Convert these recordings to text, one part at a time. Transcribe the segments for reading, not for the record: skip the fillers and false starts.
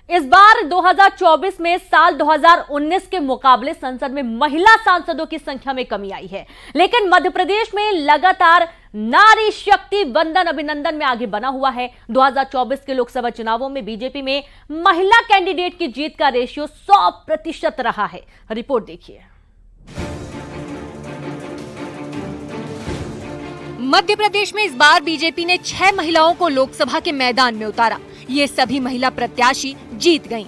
इस बार 2024 में साल 2019 के मुकाबले संसद में महिला सांसदों की संख्या में कमी आई है, लेकिन मध्य प्रदेश में लगातार नारी शक्ति वंदन अभिनंदन में आगे बना हुआ है। 2024 के लोकसभा चुनावों में बीजेपी में महिला कैंडिडेट की जीत का रेशियो 100% रहा है। रिपोर्ट देखिए। मध्य प्रदेश में इस बार बीजेपी ने 6 महिलाओं को लोकसभा के मैदान में उतारा। ये सभी महिला प्रत्याशी जीत गईं।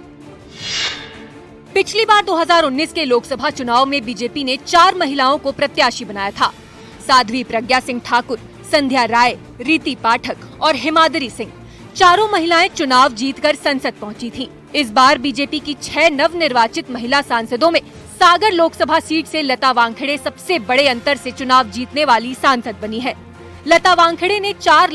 पिछली बार 2019 के लोकसभा चुनाव में बीजेपी ने 4 महिलाओं को प्रत्याशी बनाया था। साध्वी प्रज्ञा सिंह ठाकुर, संध्या राय, रीति पाठक और हिमाद्री सिंह, चारों महिलाएं चुनाव जीतकर संसद पहुंची थीं। इस बार बीजेपी की 6 नवनिर्वाचित महिला सांसदों में सागर लोकसभा सीट से लता वानखेड़े सबसे बड़े अंतर से चुनाव जीतने वाली सांसद बनी है। लता वानखेड़े ने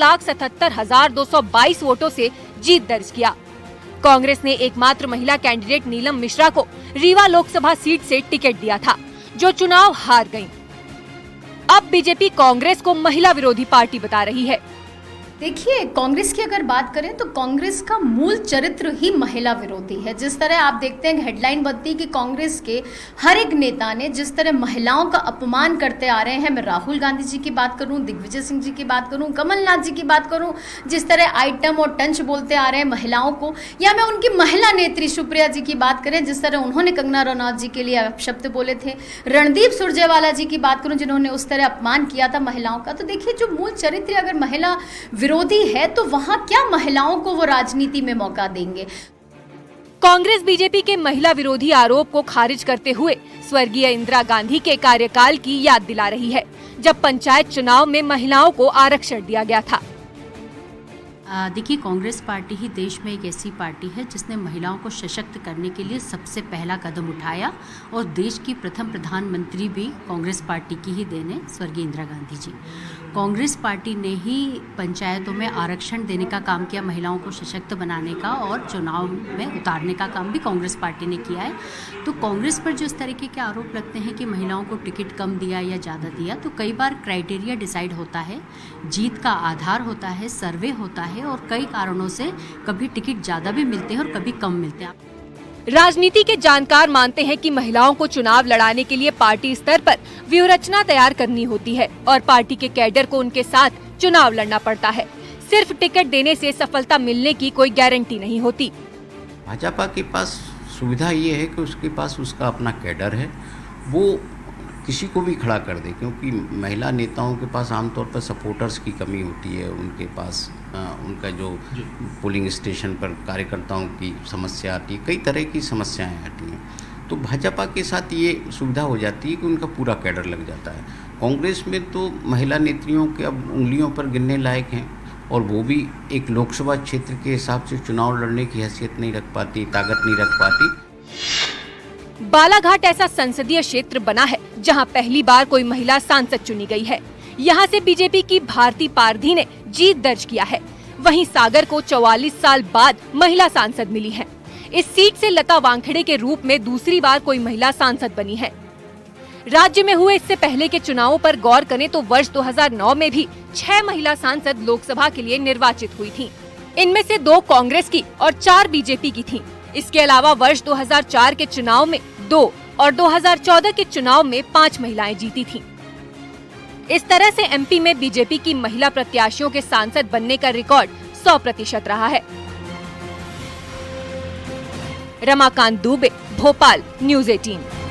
4,77,222 वोटों से जीत दर्ज किया। कांग्रेस ने एकमात्र महिला कैंडिडेट नीलम मिश्रा को रीवा लोकसभा सीट से टिकट दिया था, जो चुनाव हार गयीं। अब बीजेपी कांग्रेस को महिला विरोधी पार्टी बता रही है। देखिए, कांग्रेस की अगर बात करें तो कांग्रेस का मूल चरित्र ही महिला विरोधी है। जिस तरह आप देखते हैं हेडलाइन बनती है कि कांग्रेस के हर एक नेता ने जिस तरह महिलाओं का अपमान करते आ रहे हैं, मैं राहुल गांधी जी की बात करूं, दिग्विजय सिंह जी की बात करूं, कमलनाथ जी की बात करूं, जिस तरह आइटम और टंच बोलते आ रहे हैं महिलाओं को, या मैं उनकी महिला नेत्री सुप्रिया जी की बात करें, जिस तरह उन्होंने कंगना रनौत जी के लिए अपशब्द बोले थे, रणदीप सुरजेवाला जी की बात करूं जिन्होंने उस तरह अपमान किया था महिलाओं का। तो देखिए, जो मूल चरित्र अगर महिला विरोधी है तो वहां क्या महिलाओं को वो राजनीति में मौका देंगे। कांग्रेस बीजेपी के महिला विरोधी आरोप को खारिज करते हुए स्वर्गीय इंदिरा गांधी के कार्यकाल की याद दिला रही है, जब पंचायत चुनाव में महिलाओं को आरक्षण दिया गया था। देखिए, कांग्रेस पार्टी ही देश में एक ऐसी पार्टी है जिसने महिलाओं को सशक्त करने के लिए सबसे पहला कदम उठाया, और देश की प्रथम प्रधानमंत्री भी कांग्रेस पार्टी की ही देन है, स्वर्गीय इंदिरा गांधी जी। कांग्रेस पार्टी ने ही पंचायतों में आरक्षण देने का काम किया, महिलाओं को सशक्त बनाने का, और चुनाव में उतारने का काम भी कांग्रेस पार्टी ने किया है। तो कांग्रेस पर जो इस तरीके के आरोप लगते हैं कि महिलाओं को टिकट कम दिया या ज़्यादा दिया, तो कई बार क्राइटेरिया डिसाइड होता है, जीत का आधार होता है, सर्वे होता है, और कई कारणों से कभी टिकट ज्यादा भी मिलते हैं और कभी कम मिलते हैं। राजनीति के जानकार मानते हैं कि महिलाओं को चुनाव लड़ाने के लिए पार्टी स्तर पर व्यूहरचना तैयार करनी होती है, और पार्टी के कैडर को उनके साथ चुनाव लड़ना पड़ता है। सिर्फ टिकट देने से सफलता मिलने की कोई गारंटी नहीं होती। भाजपा के पास सुविधा ये है कि उसके पास उसका अपना कैडर है, वो किसी को भी खड़ा कर दे, क्योंकि महिला नेताओं के पास आमतौर पर सपोर्टर्स की कमी होती है। उनके पास उनका जो पोलिंग स्टेशन पर कार्यकर्ताओं की समस्या आती है, कई तरह की समस्याएं आती हैं। तो भाजपा के साथ ये सुविधा हो जाती है कि उनका पूरा कैडर लग जाता है। कांग्रेस में तो महिला नेत्रियों के अब उंगलियों पर गिनने लायक हैं, और वो भी एक लोकसभा क्षेत्र के हिसाब से चुनाव लड़ने की हैसियत नहीं रख पाती, ताकत नहीं रख पाती। बालाघाट ऐसा संसदीय क्षेत्र बना है जहां पहली बार कोई महिला सांसद चुनी गई है। यहां से बीजेपी की भारती पारधी ने जीत दर्ज किया है। वहीं सागर को 44 साल बाद महिला सांसद मिली है। इस सीट से लता वानखेड़े के रूप में दूसरी बार कोई महिला सांसद बनी है। राज्य में हुए इससे पहले के चुनावों पर गौर करें तो वर्ष 2009 में भी 6 महिला सांसद लोकसभा के लिए निर्वाचित हुई थीं। इनमें से 2 कांग्रेस की और 4 बीजेपी की थीं। इसके अलावा वर्ष 2004 के चुनाव में 2 और 2014 के चुनाव में 5 महिलाएं जीती थीं। इस तरह से एमपी में बीजेपी की महिला प्रत्याशियों के सांसद बनने का रिकॉर्ड 100% रहा है। रमाकांत दुबे, भोपाल, न्यूज़ 18।